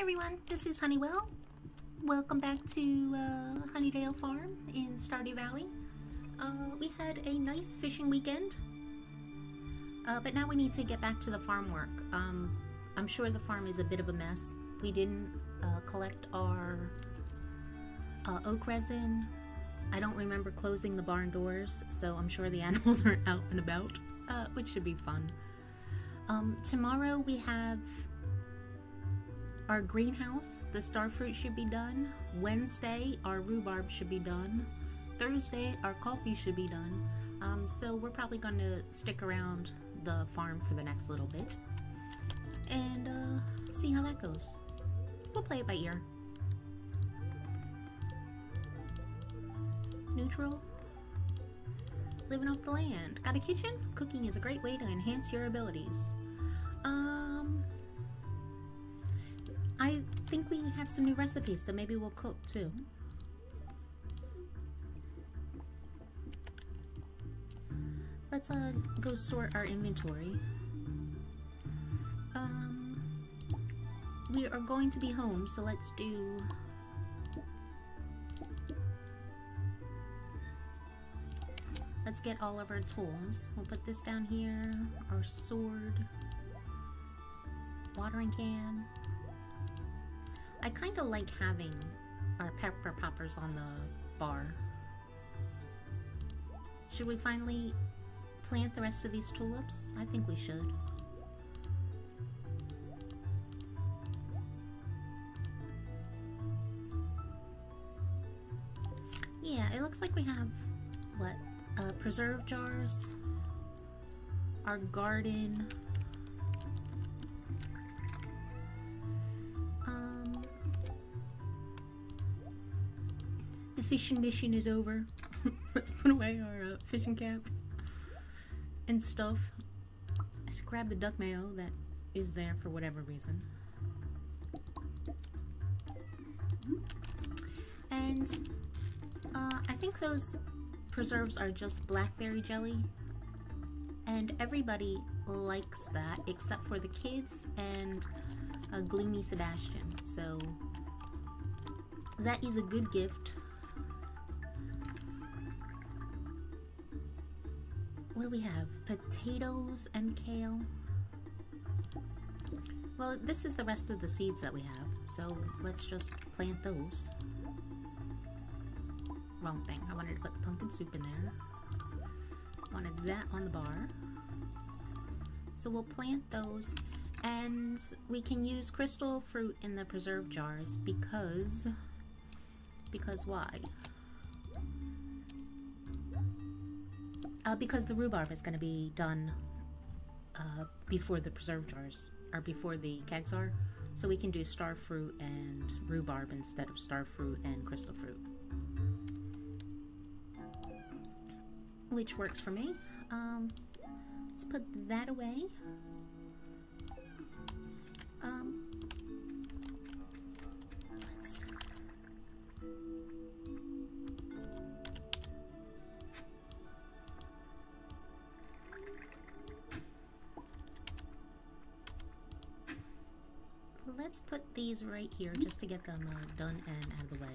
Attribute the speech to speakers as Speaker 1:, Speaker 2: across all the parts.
Speaker 1: everyone, this is Honeywell. Welcome back to Honeydale Farm in Stardew Valley. We had a nice fishing weekend, but now we need to get back to the farm work. I'm sure the farm is a bit of a mess. We didn't collect our oak resin. I don't remember closing the barn doors, so I'm sure the animals aren't out and about, which should be fun. Tomorrow we have our greenhouse. The starfruit should be done. Wednesday, our rhubarb should be done. Thursday, our coffee should be done. So we're probably going to stick around the farm for the next little bit and see how that goes. We'll play it by ear. Neutral. Living off the land. Got a kitchen? Cooking is a great way to enhance your abilities. I think we have some new recipes, so maybe we'll cook too. Let's go sort our inventory. We are going to be home, so let's do let's get all of our tools. We'll put this down here, our sword, watering can. I kind of like having our pepper poppers on the bar. Should we finally plant the rest of these tulips? I think we should. Yeah, it looks like we have, what, preserve jars, our garden. The fishing mission is over. Let's put away our fishing cap and stuff. Let's grab the duck mayo that is there for whatever reason. And I think those preserves are just blackberry jelly, and everybody likes that except for the kids and Gloomy Sebastian, so that is a good gift. What do we have? Potatoes and kale. Well, this is the rest of the seeds that we have, so let's just plant those. Wrong thing. I wanted to put the pumpkin soup in there. Wanted that on the bar. So we'll plant those, and we can use crystal fruit in the preserve jars because why? Because the rhubarb is going to be done before the preserve jars, or before the kegs are, so we can do star fruit and rhubarb instead of star fruit and crystal fruit, which works for me. Let's put that away. Let's put these right here just to get them done and out of the way.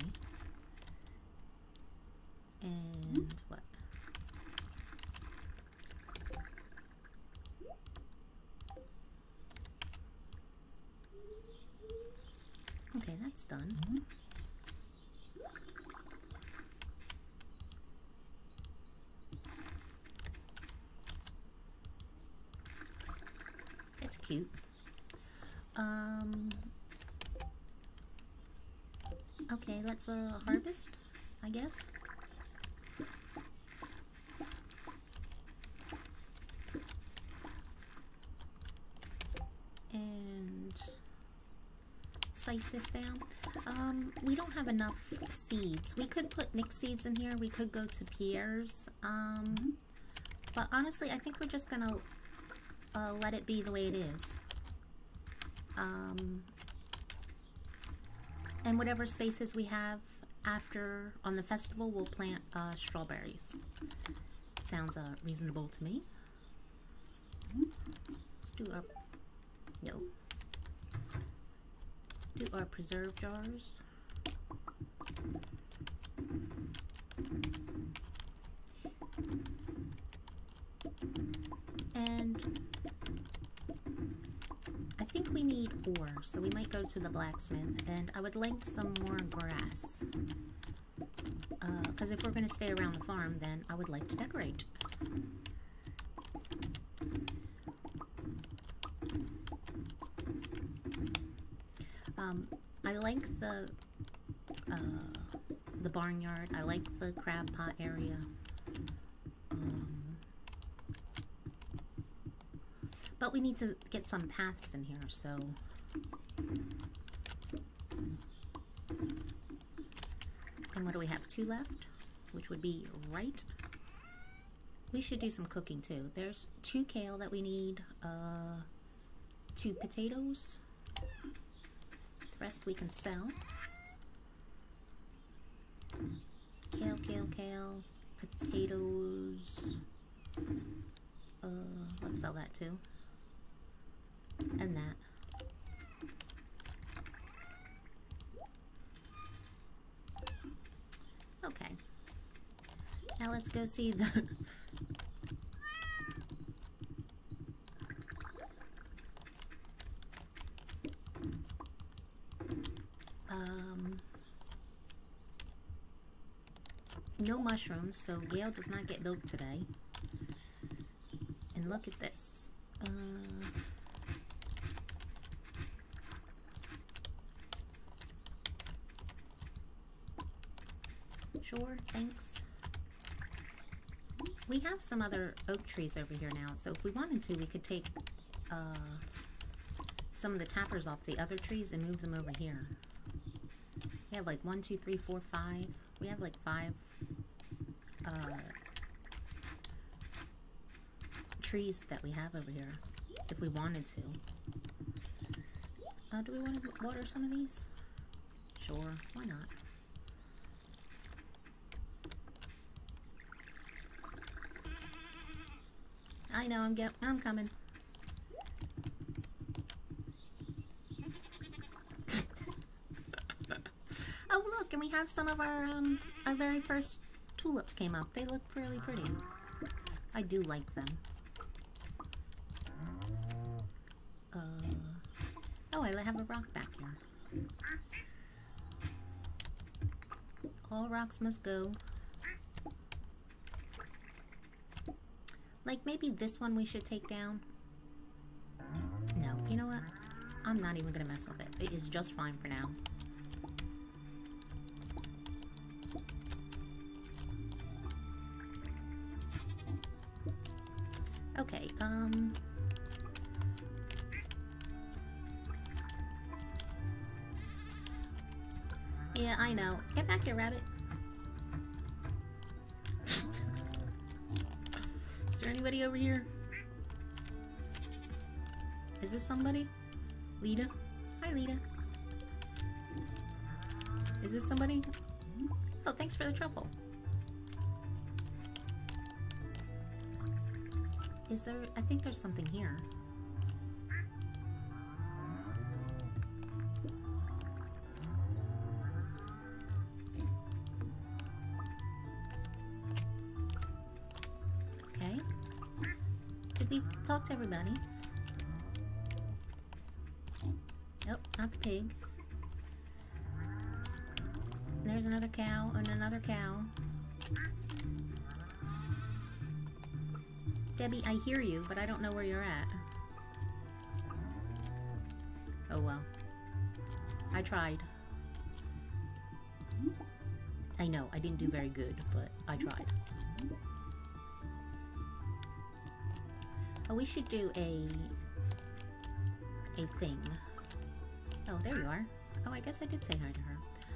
Speaker 1: And what? Okay, that's done. That's cute. Okay, let's harvest, I guess. And scythe this down. We don't have enough seeds. We could put mixed seeds in here. We could go to Pierre's. But honestly, I think we're just gonna let it be the way it is. And whatever spaces we have after on the festival, we'll plant strawberries. Sounds reasonable to me. Let's do a no. do our preserve jars. And I think we need ore, so we might go to the blacksmith, and I would like some more grass. Because if we're going to stay around the farm, then I would like to decorate. I like the barnyard. I like the crab pot area. But we need to get some paths in here, so... And what do we have? 2 left? Which would be right. We should do some cooking too. There's 2 kale that we need, 2 potatoes. The rest we can sell. Kale, kale, kale, potatoes. Let's sell that too. And that. Okay. Now let's go see the... no mushrooms, so Gale does not get milk today. And look at this. Sure, thanks. We have some other oak trees over here now, so if we wanted to, we could take some of the tappers off the other trees and move them over here. We have like 1, 2, 3, 4, 5. We have like 5 trees that we have over here, if we wanted to. Do we want to water some of these? Sure, why not? I know, I'm coming. Oh look, and we have some of our very first tulips came up. They look really pretty. I do like them. Oh, I have a rock back here. All rocks must go. Like, maybe this one we should take down? No, you know what? I'm not even gonna mess with it. It is just fine for now. Okay, yeah, I know. Get back here, rabbit. Is there anybody over here? Is this somebody? Lita? Hi, Lita. Is this somebody? Oh, thanks for the truffle. Is there... I think there's something here. Okay. Did we talk to everybody? Nope, not the pig. There's another cow and another cow. Debbie, I hear you, but I don't know where you're at. Oh well. I tried. I know, I didn't do very good, but I tried. Oh, we should do a thing. Oh, there you are. Oh, I guess I did say hi to her.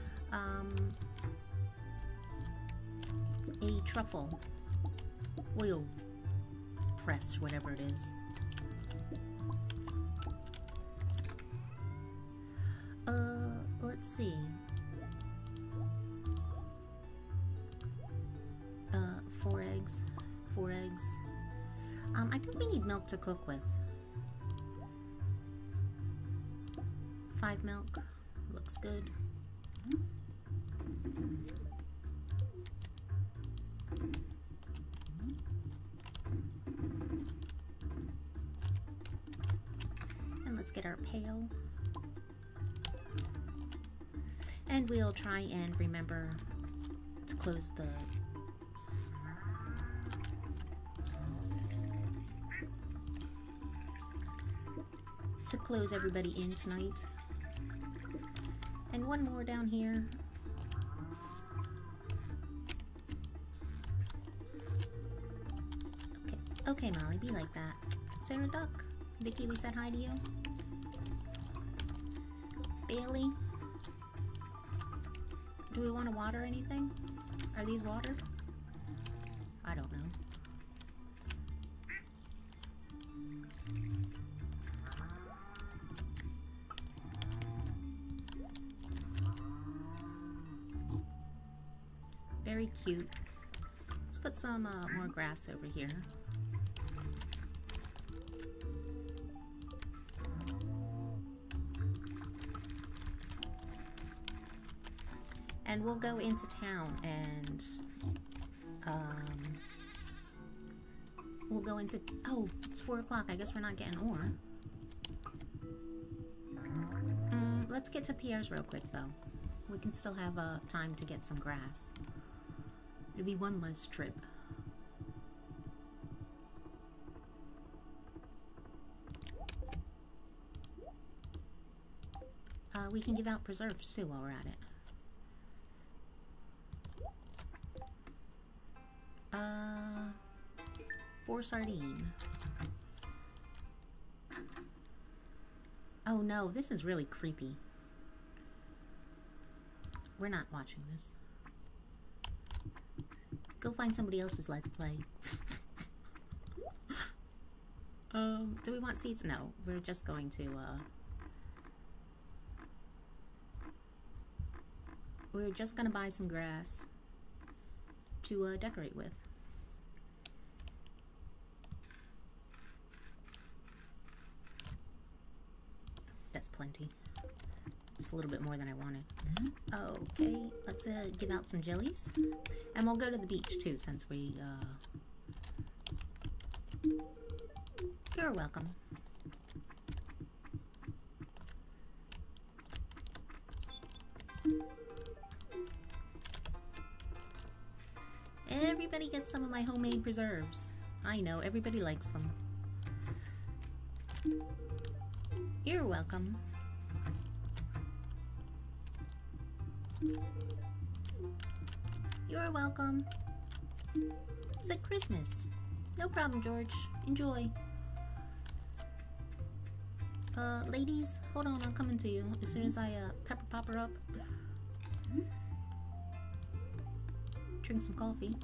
Speaker 1: A truffle. Oil press, whatever it is. Let's see. 4 eggs. 4 eggs. I think we need milk to cook with. 5 milk. Looks good. And let's get our pail. And we'll try and remember to close the... to close everybody in tonight. And one more down here. Okay, Molly, be like that. Sarah Duck, Vicky, we said hi to you. Bailey, do we want to water anything? Are these watered? I don't know. Very cute. Let's put some more grass over here. And we'll go into town and we'll go into... Oh, it's 4 o'clock. I guess we're not getting ore. Let's get to Pierre's real quick, though. We can still have time to get some grass. It'll be one less trip. We can give out preserves, too, while we're at it. 4 sardine. Oh no, this is really creepy. We're not watching this. Go find somebody else's Let's Play. Do we want seeds? No, we're just going to, we're just gonna buy some grass to, decorate with. That's plenty. It's a little bit more than I wanted. Okay, let's give out some jellies. And we'll go to the beach too, since we, You're welcome. Everybody gets some of my homemade preserves. I know, everybody likes them. You're welcome. You're welcome. It's like Christmas. No problem, George. Enjoy. Ladies, hold on, I'm coming to you as soon as I, pepper pop her up. Drink some coffee.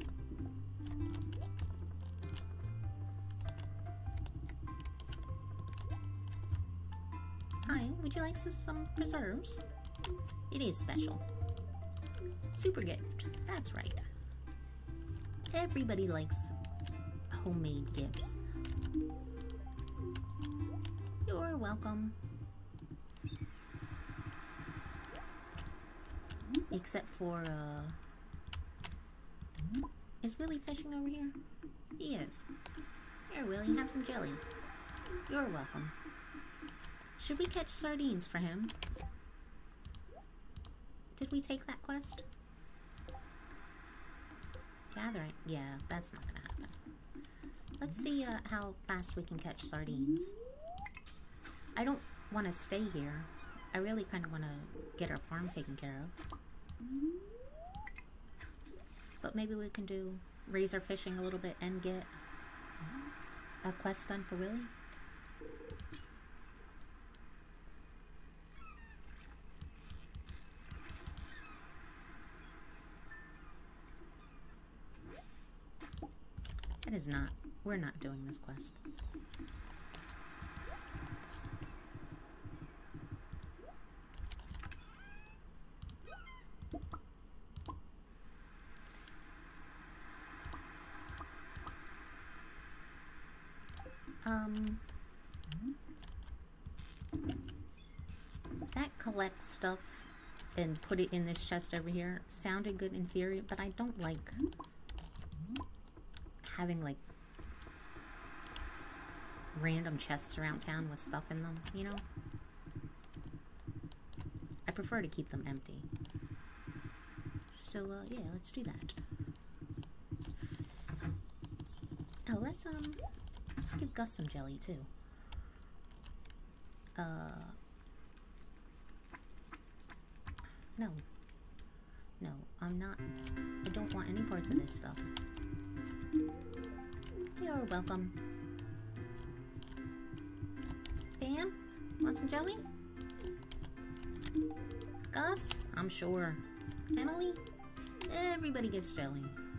Speaker 1: Hi, would you like some preserves? It is special. Super gift. That's right. Everybody likes homemade gifts. You're welcome. Except for, is Willie fishing over here? He is. Here, Willie, have some jelly. You're welcome. Should we catch sardines for him? Did we take that quest? Gathering. Yeah, that's not gonna happen. Let's see how fast we can catch sardines. I don't want to stay here. I really kind of want to get our farm taken care of. But maybe we can do raise our fishing a little bit and get a quest done for Willie. That is not, we're not doing this quest. That collect stuff and put it in this chest over here sounded good in theory, but I don't like having like random chests around town with stuff in them, you know? I prefer to keep them empty. So, yeah, let's do that. Oh, let's give Gus some jelly, too. No. No, I'm not. I don't want any parts of this stuff. You're welcome. Pam, want some jelly? Gus? I'm sure. Emily? Everybody gets jelly.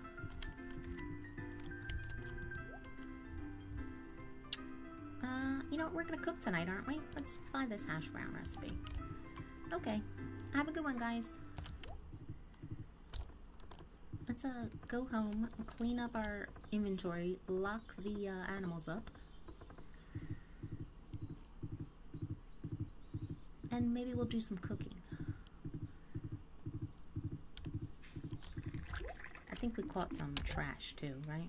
Speaker 1: You know, we're gonna cook tonight, aren't we? Let's buy this hash brown recipe. Okay. Have a good one, guys. Let's go home, clean up our inventory, lock the animals up, and maybe we'll do some cooking. I think we caught some trash too, right?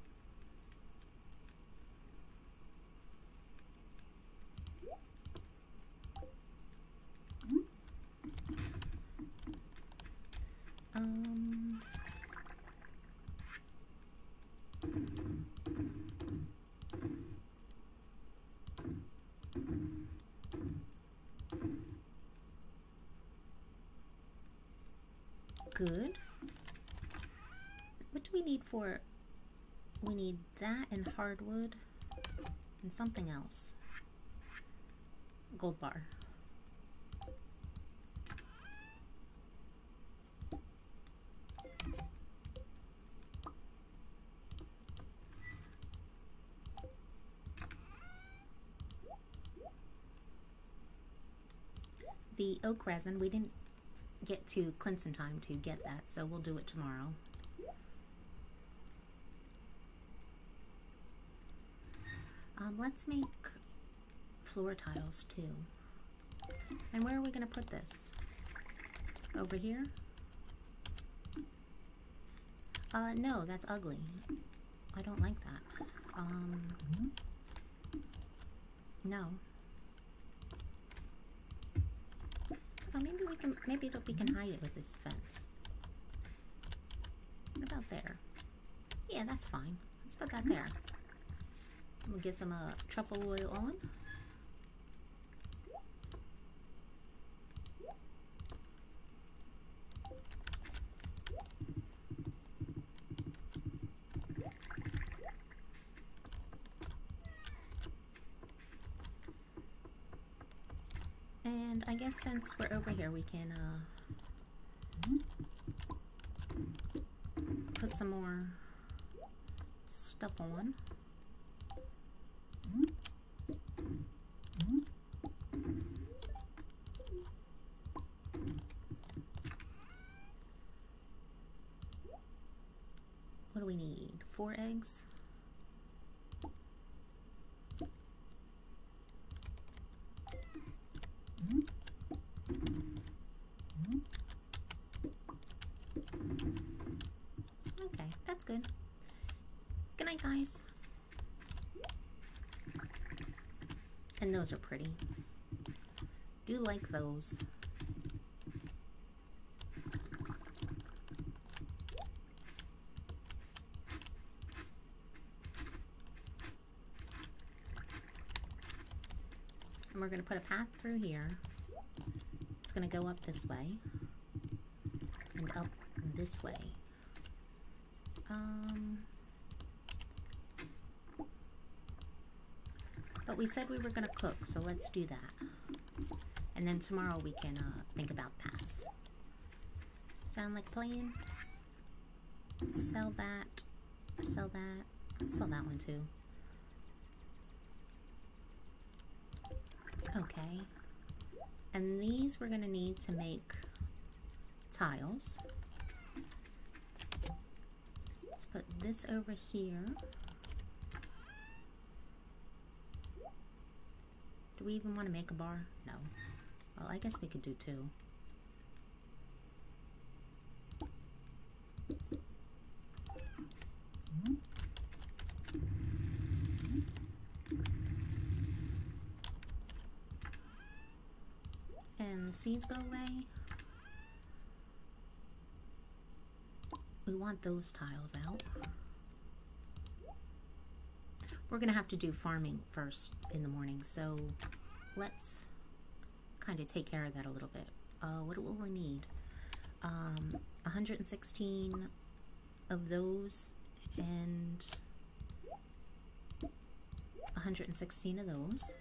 Speaker 1: Good. What do we need for? We need that and hardwood and something else. Gold bar. The oak resin, we didn't get to Clinton time to get that, so we'll do it tomorrow. Let's make floor tiles too. And where are we going to put this? Over here? No, that's ugly. I don't like that. No. Oh, maybe we can. Maybe we can hide it with this fence. What about there? Yeah, that's fine. Let's put that there. We'll get some truffle oil on. And I guess since we're over here, we can put some more stuff on. What do we need? 4 eggs? Okay, that's good. Good night, guys. And those are pretty. Do like those. And we're going to put a path through here. It's going to go up this way. And up this way. But we said we were going to cook, so let's do that. And then tomorrow we can think about paths. Sound like a plan? Sell that. Sell that. Sell that one too. Okay. And these we're going to need to make tiles. Let's put this over here. Do we even want to make a bar? No. Well, I guess we could do 2. And seeds go away. We want those tiles out. We're gonna have to do farming first in the morning, so let's kind of take care of that a little bit. What will we need? 116 of those and 116 of those.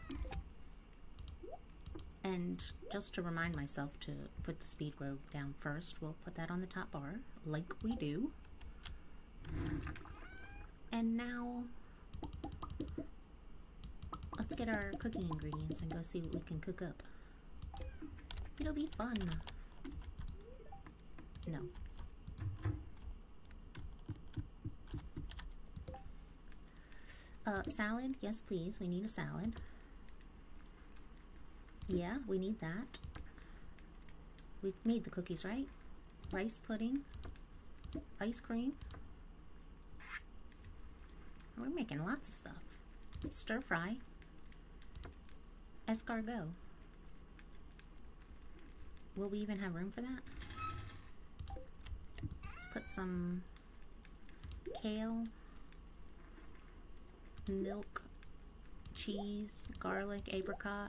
Speaker 1: And just to remind myself to put the speed grow down first, we'll put that on the top bar, like we do. And now, let's get our cooking ingredients and go see what we can cook up. It'll be fun. No. Salad? Yes, please. We need a salad. Yeah, we need that. We've made the cookies, right? Rice pudding. Ice cream. We're making lots of stuff. Stir fry. Escargot. Will we even have room for that? Let's put some kale, milk, cheese, garlic, apricot,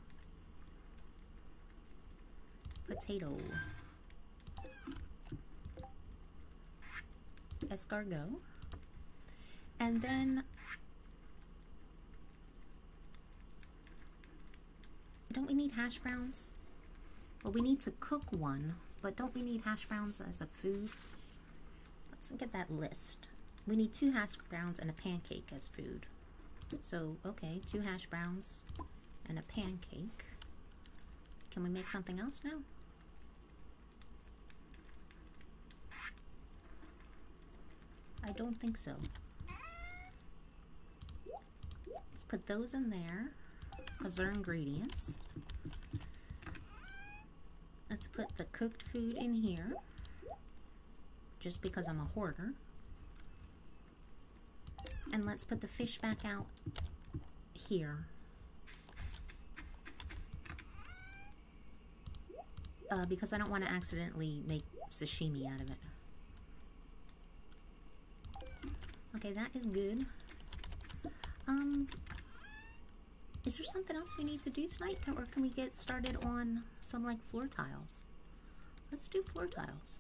Speaker 1: potato, escargot, and then don't we need hash browns? Well, we need to cook one, but don't we need hash browns as a food? Let's get that list. We need 2 hash browns and a pancake as food. So, okay, 2 hash browns and a pancake. Can we make something else now? I don't think so. Let's put those in there, because they're ingredients. Let's put the cooked food in here, just because I'm a hoarder. And let's put the fish back out here. Because I don't want to accidentally make sashimi out of it. Okay, that is good. Is there something else we need to do tonight? Or can we get started on some, like, floor tiles? Let's do floor tiles.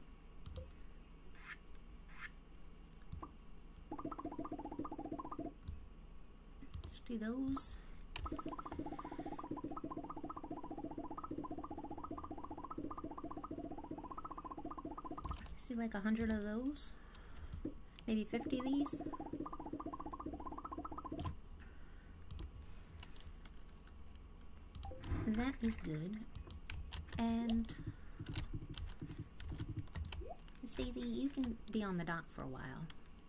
Speaker 1: Let's do those. Let's do like 100 of those. Maybe 50 of these. That is good. And Miss Daisy, you can be on the dock for a while.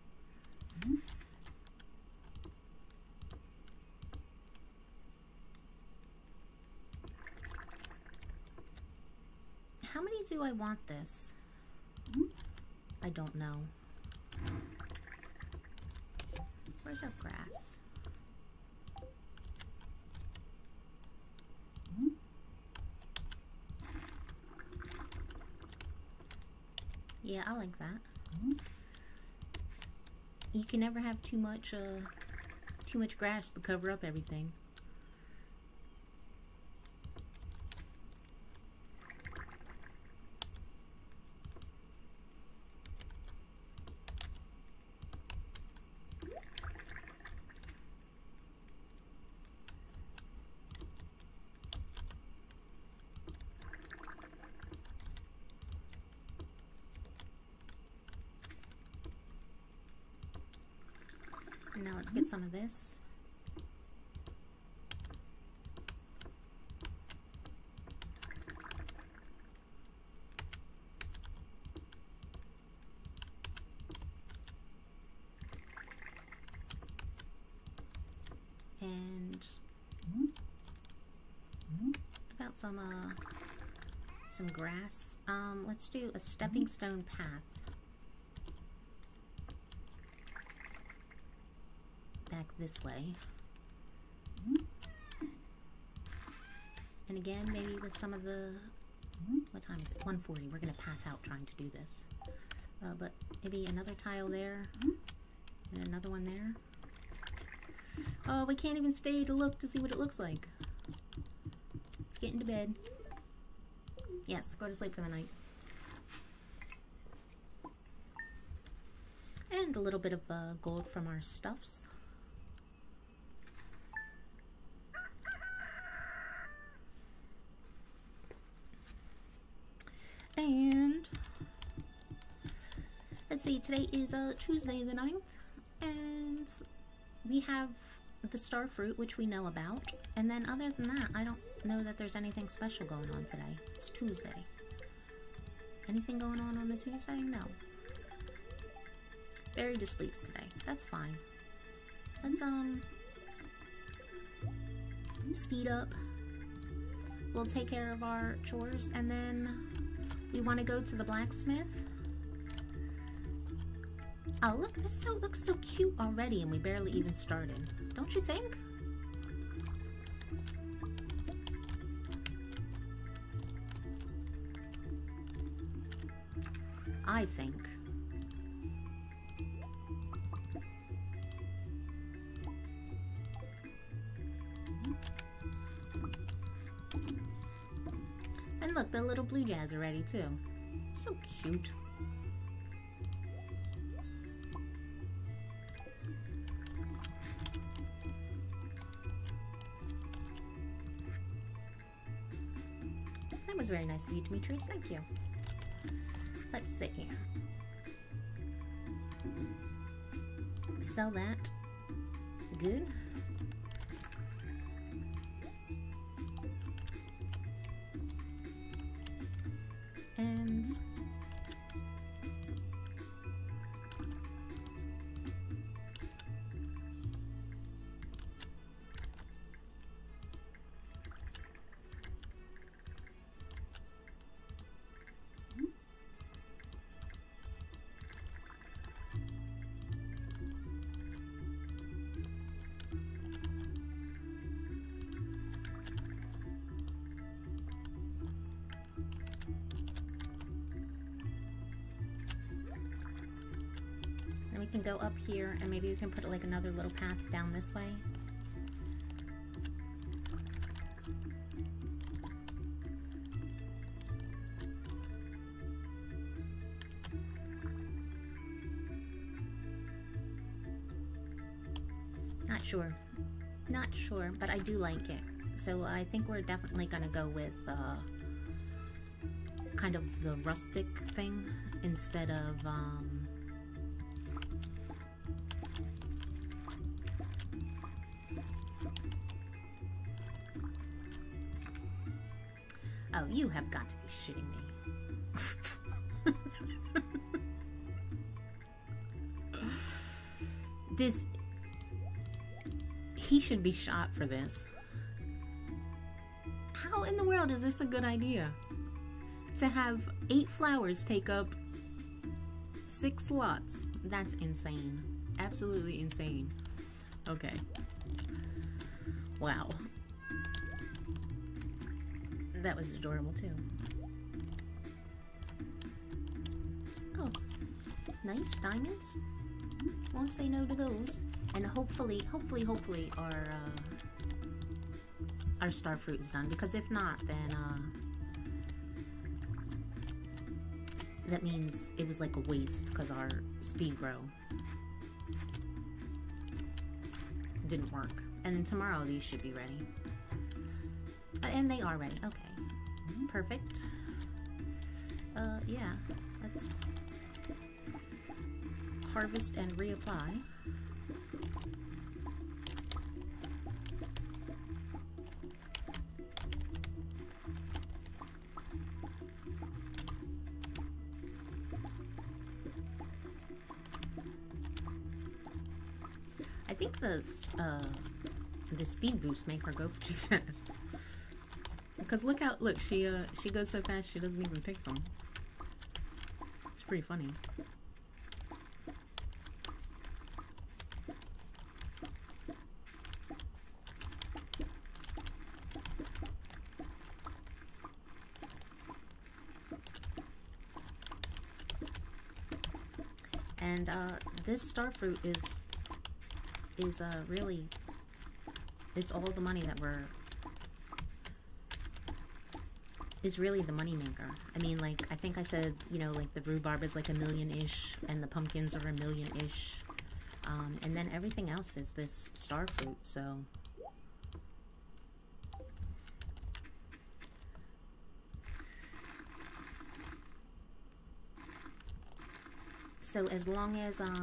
Speaker 1: How many do I want this? I don't know. Where's our grass? Yeah, I like that. You can never have too much grass to cover up everything. Now let's get some of this. And about some grass. Let's do a stepping stone path. Back this way. And again, maybe with some of the... What time is it? 1:40. We're going to pass out trying to do this. But maybe another tile there. And another one there. Oh, we can't even stay to look to see what it looks like. Let's get into bed. Yes, go to sleep for the night. And a little bit of gold from our stuffs. And let's see, today is Tuesday the 9th, and we have the star fruit, which we know about, and then other than that, I don't know that there's anything special going on today. It's Tuesday. Anything going on a Tuesday? No. Very displeased today. That's fine. Let's speed up. We'll take care of our chores, and then we want to go to the blacksmith. Oh, look, this looks so cute already, and we barely even started. Don't you think? I think. And look, the little blue jays are ready too. So cute. That was very nice of you, Demetrius. Thank you. Let's see. Sell that. Good. And we can go up here, and maybe we can put like another little path down this way. Not sure, but I do like it. So I think we're definitely gonna go with kind of the rustic thing instead of oh, you have got to be shitting me. He should be shot for this. How in the world is this a good idea? To have 8 flowers take up 6 slots. That's insane. Absolutely insane. Okay. Wow. That was adorable too. Oh, nice diamonds. Won't say no to those. And hopefully our star fruit is done. Because if not, then that means it was like a waste because our speed grow didn't work. And then tomorrow these should be ready. And they are ready. Okay. Perfect. Yeah. Let's harvest and reapply. I think the speed boosts make her go too fast.
Speaker 2: Cause look she goes so fast she doesn't even pick them. It's pretty funny. And this star fruit is really, it's all the money that is really the money maker. I mean, like, I think I said, you know, like the rhubarb is like $1 million-ish, and the pumpkins are $1 million-ish, and then everything else is this star fruit. So as long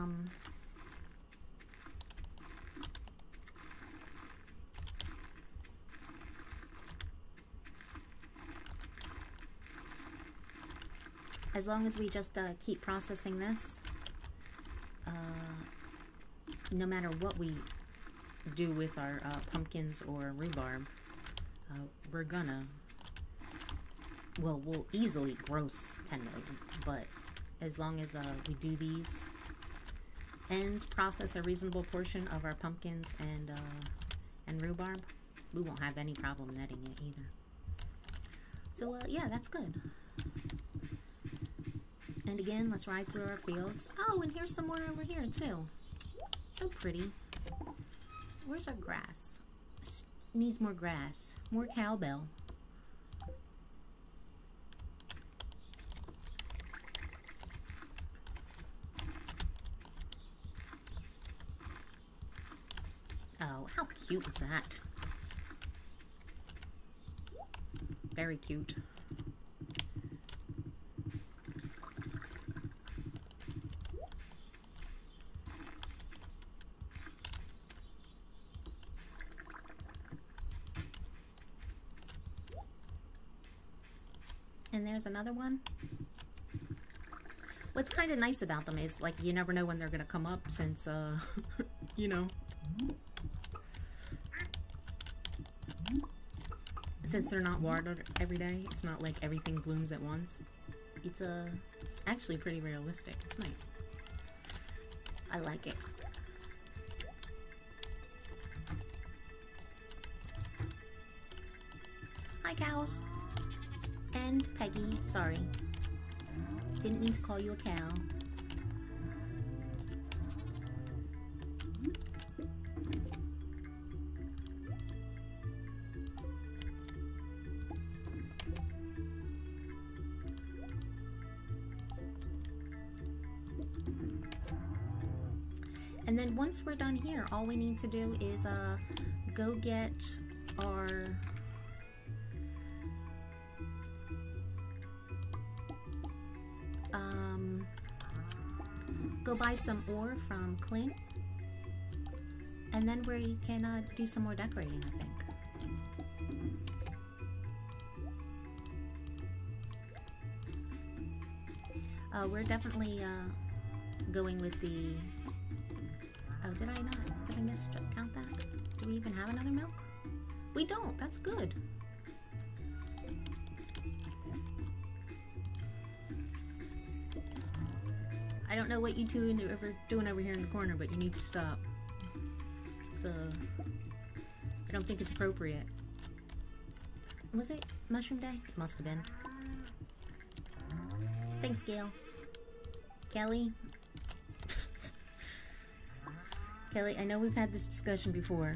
Speaker 2: as we just keep processing this, no matter what we do with our pumpkins or rhubarb, we're gonna, well, we'll easily gross 10 million, but as long as we do these and process a reasonable portion of our pumpkins and rhubarb, we won't have any problem netting it either. So yeah, that's good. And again, let's ride through our fields. Oh, and here's some more over here too. So pretty. Where's our grass? Needs more grass. More cowbell. Oh, how cute is that? Very cute. And there's another one. What's kind of nice about them is, like, you never know when they're gonna come up, since, you know, since they're not watered every day. It's not like everything blooms at once. It's actually pretty realistic. It's nice. I like it. Hi, cows. And Peggy, sorry. Didn't mean to call you a cow. And then once we're done here, all we need to do is go get our go buy some ore from Clint, and then we can do some more decorating, I think. We're definitely going with the... Oh, did I not? Did I miscount that? Do we even have another milk? We don't. That's good. I don't know what you two are doing over here in the corner, but you need to stop. So, I don't think it's appropriate. Was it Mushroom Day? It must have been. Thanks, Gail. Kelly? Kelly, I know we've had this discussion before.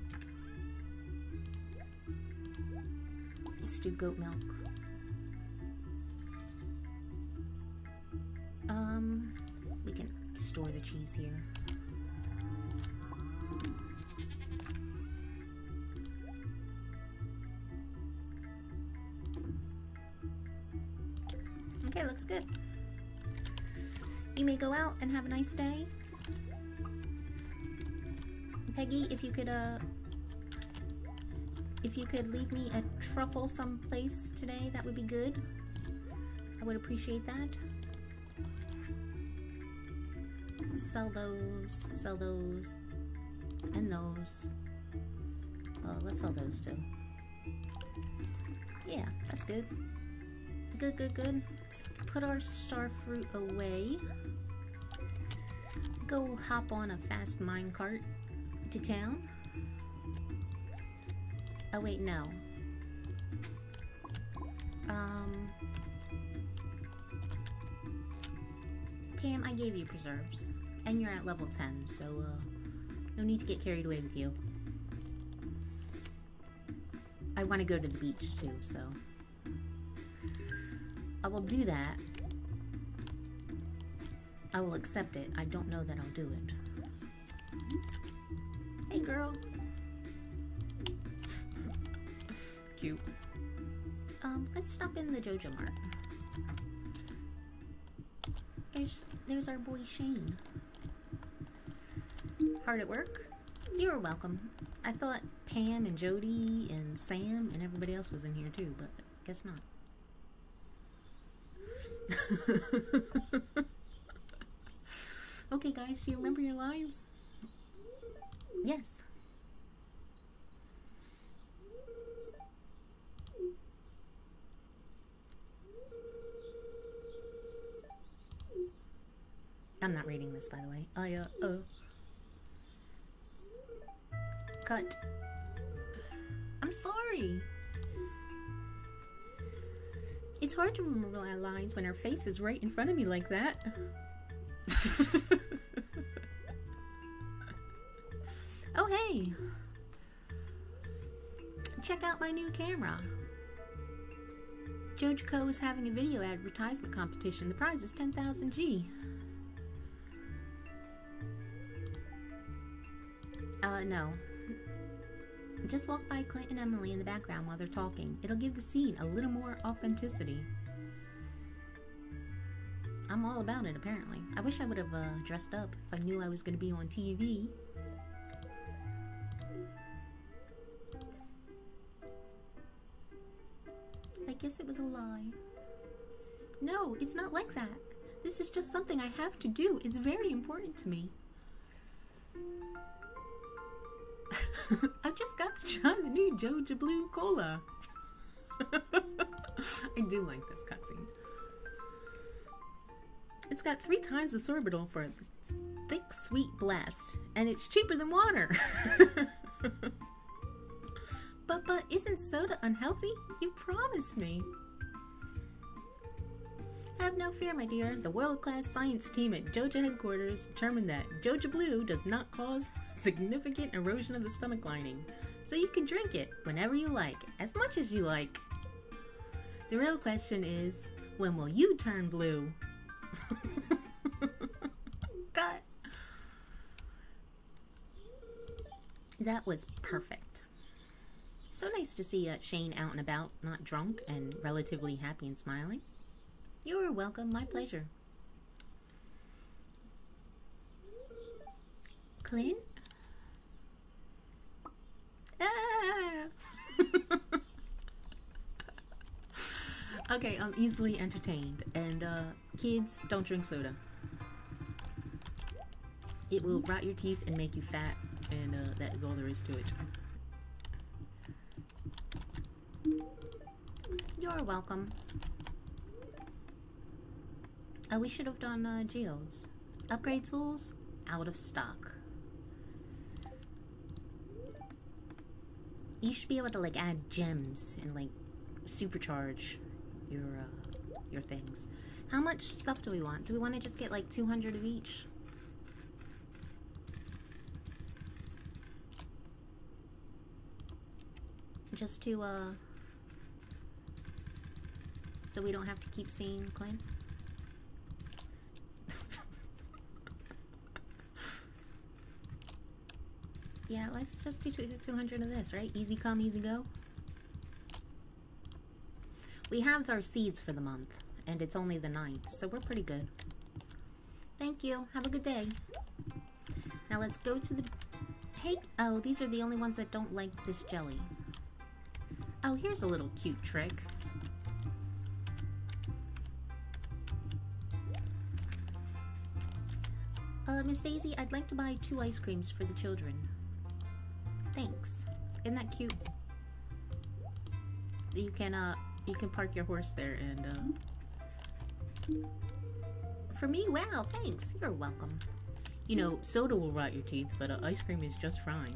Speaker 2: Stewed goat milk. We can store the cheese here. Okay, looks good. You may go out and have a nice day. Peggy, if you could leave me a truffle someplace today, that would be good. I would appreciate that. Sell those, and those. Oh, let's sell those too.
Speaker 1: Yeah, that's good. Good, good, good. Let's put our star fruit away. Go hop on a fast minecart to town. Oh wait, no. Pam, I gave you preserves. And you're at level 10, so no need to get carried away with you. I want to go to the beach too, so I will do that. I will accept it. I don't know that I'll do it. Hey, girl. Cute. Let's stop in the Jojo Mart. There's our boy Shane. Hard at work? You're welcome. I thought Pam and Jody and Sam and everybody else was in here too, but guess not. Okay guys, do you remember your lines? Yes. I'm not reading this, by the way. Cut. I'm sorry. It's hard to remember my lines when her face is right in front of me like that. Oh, hey. Check out my new camera. JoJoCo is having a video advertisement competition. The prize is 10,000 G. No. Just walk by Clint and Emily in the background while they're talking. It'll give the scene a little more authenticity. I'm all about it, apparently. I wish I would have dressed up if I knew I was going to be on TV. I guess it was a lie. No, it's not like that. This is just something I have to do. It's very important to me. I've just got to try the new Jojo Blue Cola. I do like this cutscene. It's got 3 times the sorbitol for a thick, sweet blast, and it's cheaper than water. But isn't soda unhealthy? You promised me. Have no fear, my dear. The world-class science team at Jojo headquarters determined that Jojo Blue does not cause significant erosion of the stomach lining, so you can drink it whenever you like, as much as you like. The real question is, when will you turn blue? God. That was perfect. So nice to see Shane out and about, not drunk, and relatively happy and smiling. You're welcome, my pleasure. Clint? Ah! Okay, I'm easily entertained. And kids, don't drink soda. It will rot your teeth and make you fat, and that is all there is to it. You're welcome. We should have done geodes. Upgrade tools, out of stock. You should be able to like add gems and like supercharge your things. How much stuff do we want? Do we want to just get like 200 of each? Just to so we don't have to keep seeing Clint? Yeah, let's just do 200 of this, right? Easy come, easy go. We have our seeds for the month, and it's only the 9th, so we're pretty good. Thank you. Have a good day. Now let's go to the... Hey, oh, these are the only ones that don't like this jelly. Oh, here's a little cute trick. Miss Daisy, I'd like to buy 2 ice creams for the children. Thanks. Isn't that cute?
Speaker 2: you can park your horse there and
Speaker 1: For me? Wow, thanks. You're welcome.
Speaker 2: you know, soda will rot your teeth, but ice cream is just fine.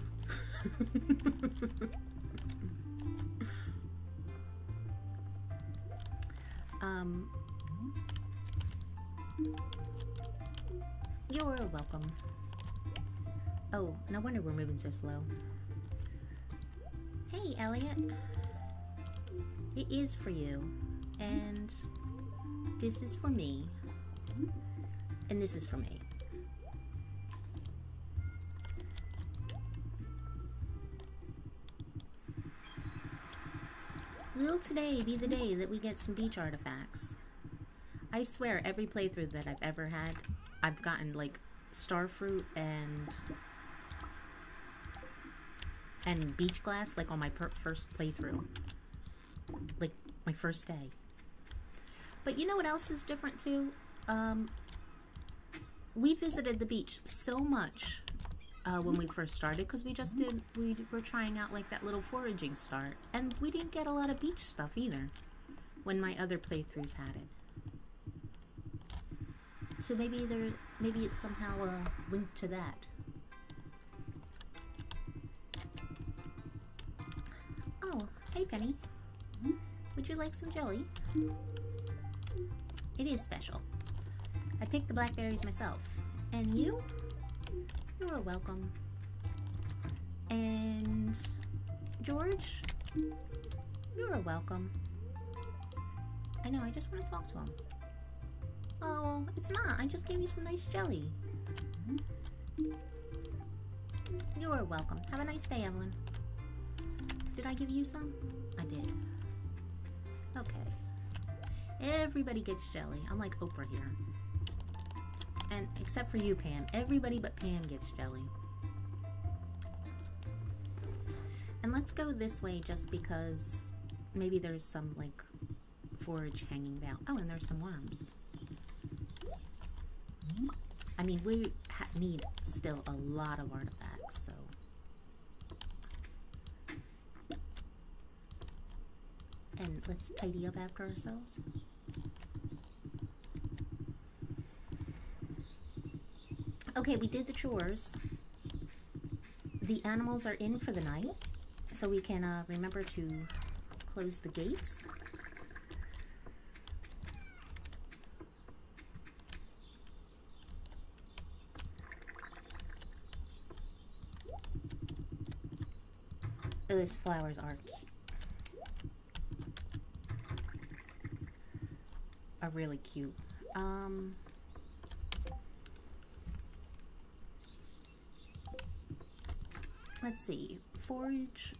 Speaker 1: You're welcome.
Speaker 2: Oh, no wonder we're moving so slow.
Speaker 1: Hey, Elliot. It is for you. And this is for me.
Speaker 2: And this is for me.
Speaker 1: Will today be the day that we get some beach artifacts?
Speaker 2: I swear, every playthrough that I've ever had, I've gotten, like, starfruit and beach glass, like, on my first playthrough. Like, my first day.
Speaker 1: But you know what else is different, too? We visited the beach so much when we first started, because we were trying out, like, that little foraging start. And we didn't get a lot of beach stuff, either, when my other playthroughs had it. So maybe it's somehow linked to that. Oh, hey Penny. Would you like some jelly? It is special. I picked the blackberries myself. And you? You're welcome. And George? You're welcome. I know, I just want to talk to him. Oh, it's not. I just gave you some nice jelly. You're welcome. Have a nice day, Evelyn. Did I give you some? I did. Okay. Everybody gets jelly. I'm like Oprah here. And except for you, Pam. Everybody but Pam gets jelly. And let's go this way just because maybe there's some, like, forage hanging down. Oh, and there's some worms. I mean, we need still a lot of artifacts, so... And let's tidy up after ourselves. Okay, we did the chores. The animals are in for the night, so we can remember to close the gates. Those flowers are really cute. Let's see. Forage.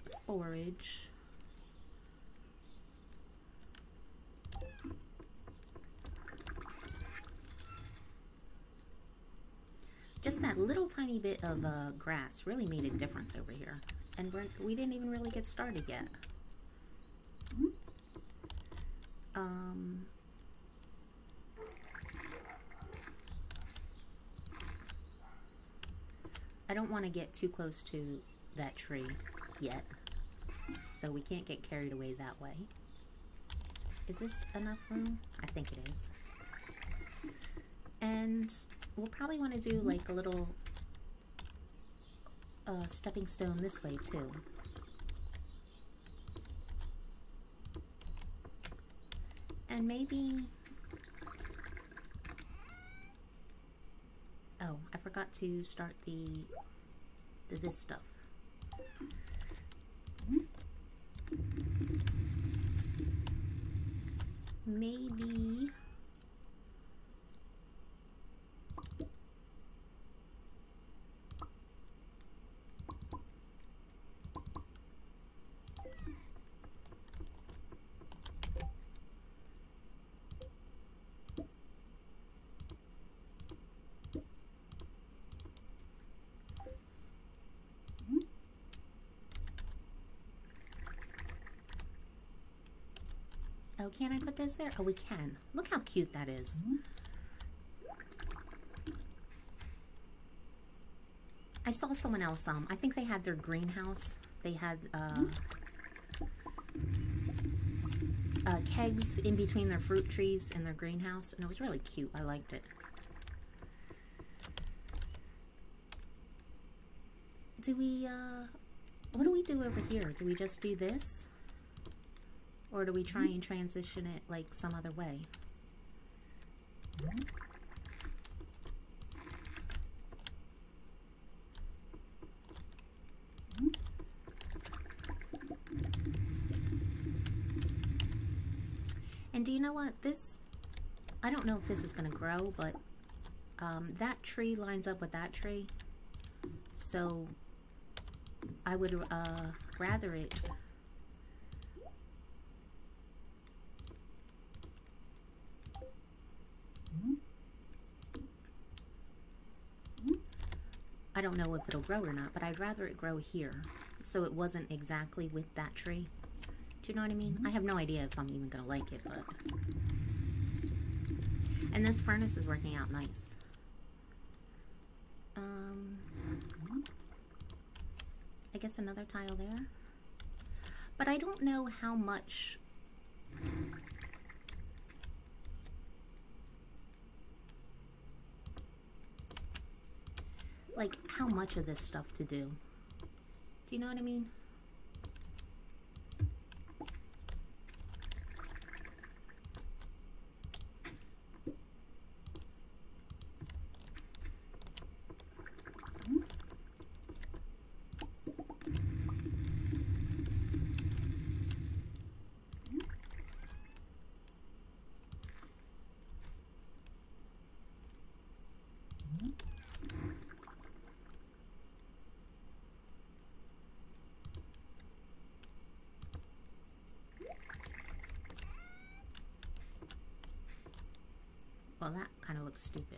Speaker 1: Just that little tiny bit of grass really made a difference over here. And we didn't even really get started yet. I don't want to get too close to that tree yet, so we can't get carried away that way. Is this enough room? I think it is. And we'll probably want to do like a little stepping stone this way too. And maybe... Oh, I forgot to start this stuff. Maybe... Oh, can I put this there? Oh, we can. Look how cute that is. I saw someone else, I think they had their greenhouse. They had,
Speaker 2: kegs in between their fruit trees and their greenhouse, and it was really cute. I liked it. Do we, what do we do over here? Do we just do this? Or do we try and transition it like some other way? And do you know what? This, I don't know if this is going to grow, but that tree lines up with that tree. So I would rather it I don't know if it'll grow or not, but I'd rather it grow here so it wasn't exactly with that tree. Do you know what I mean? I have no idea if I'm even gonna like it, but... And this furnace is working out nice. I guess another tile there. But I don't know how much... Like, how much of this stuff to do. Do you know what I mean? Well, that kind of looks stupid.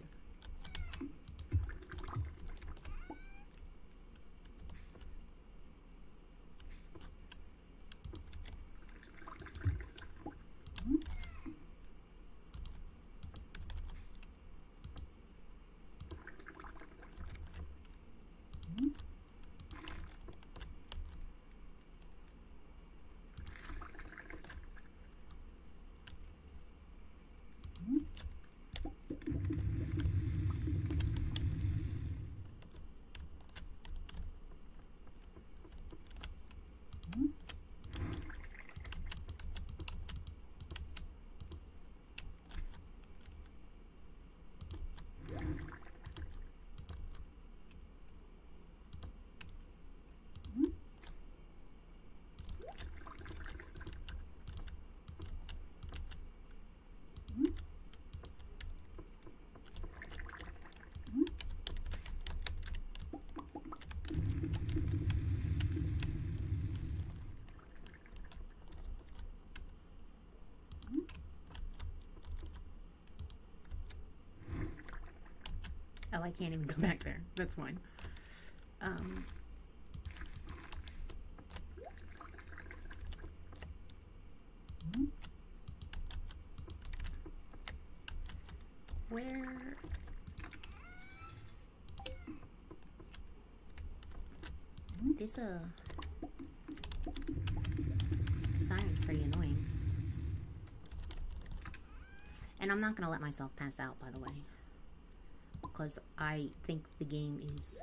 Speaker 2: Oh, I can't even go back there. That's fine. Where... This, siren's pretty annoying. And I'm not gonna let myself pass out, by the way. Because I think the game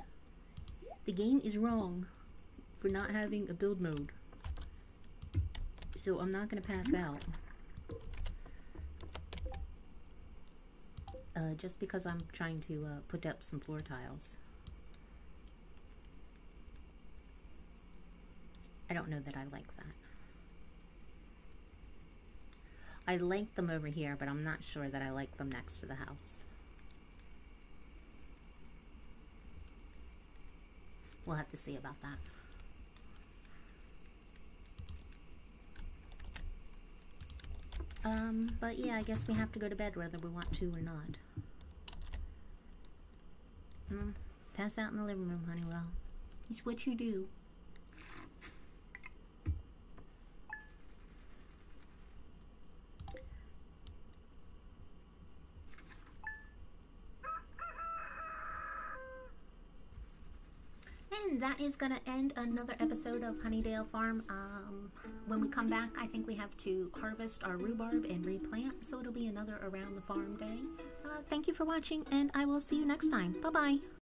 Speaker 2: is wrong for not having a build mode. So I'm not gonna pass out. Just because I'm trying to put up some floor tiles. I don't know that I like that. I like them over here, but I'm not sure that I like them next to the house. We'll have to see about that. But yeah, I guess we have to go to bed whether we want to or not. Pass out in the living room, Honeywell. It's what you do. And
Speaker 1: that is gonna end another episode of Honeydale Farm. When we come back, I think we have to harvest our rhubarb and replant, so it'll be another around the farm day. Thank you for watching, and I will see you next time. Bye-bye.